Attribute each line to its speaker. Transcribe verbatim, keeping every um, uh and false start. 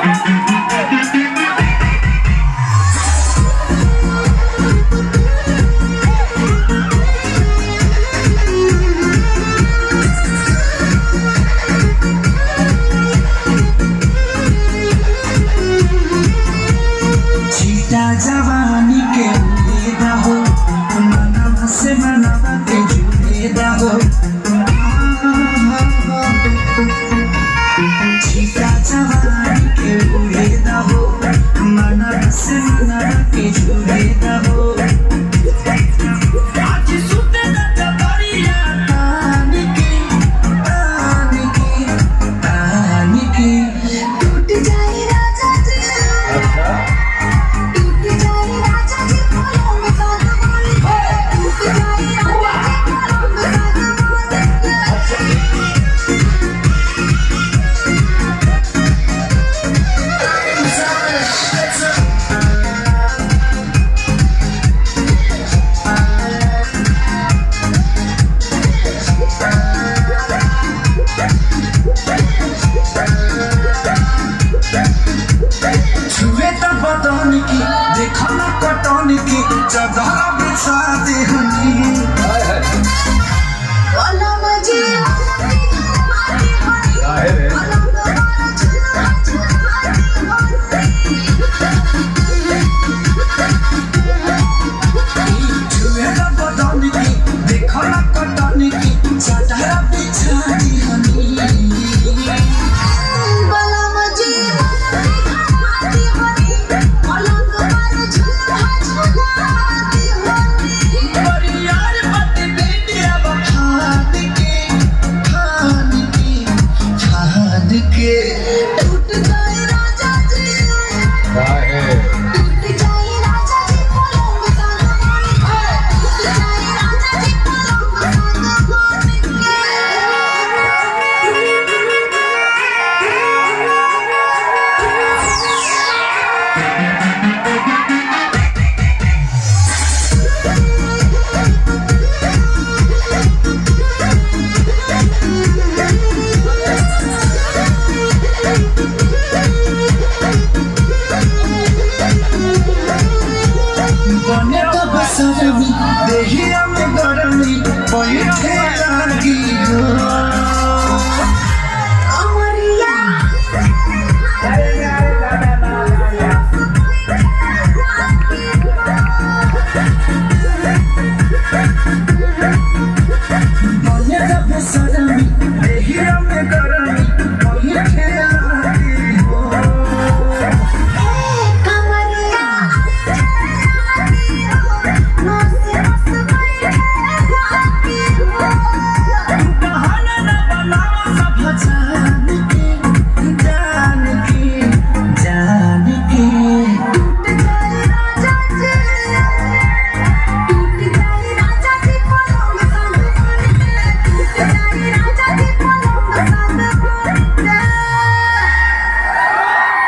Speaker 1: जवानी के उड़ेदा हो मनवा से मनवा के जुड़ेदा हो छीटा जवानी के उड़ेदा हो मनवा से मनवा के जुड़ेदा हो आज सुते न दरिया तानी के तानी के तानी के टूट जाए राजा जी। अच्छा की देखा ना कटौनी की चदरा बिछा दे हनी बदौनी की देखा ना कटौनी की चदरा बिछा दे हनी के